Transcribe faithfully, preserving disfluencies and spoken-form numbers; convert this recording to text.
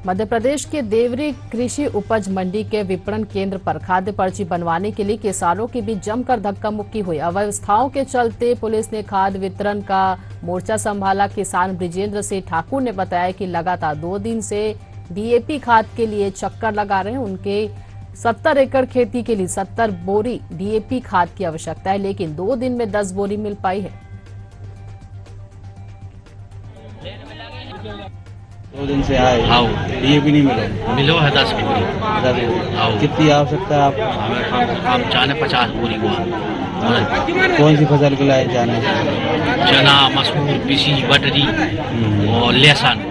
मध्य प्रदेश के देवरी कृषि उपज मंडी के विपणन केंद्र पर खाद्य पर्ची बनवाने के लिए किसानों के बीच जमकर धक्का मुक्की हुई। अव्यवस्थाओं के चलते पुलिस ने खाद्य वितरण का मोर्चा संभाला। किसान ब्रिजेंद्र सिंह ठाकुर ने बताया कि लगातार दो दिन से डीएपी खाद के लिए चक्कर लगा रहे हैं। उनके सत्तर एकड़ खेती के लिए सत्तर बोरी डीएपी खाद की आवश्यकता है, लेकिन दो दिन में दस बोरी मिल पाई है। दो दिन से आए आओ डीएपी नहीं मिलो मिलो है दस बोरी। दस बोरी। आओ कितनी आवश्यकता है आपको? हमें हम हम जाने पचास बोरी को। कौन सी फसल के लाए जाने? चना, मसूर, पिसी, बटरी और लहसुन।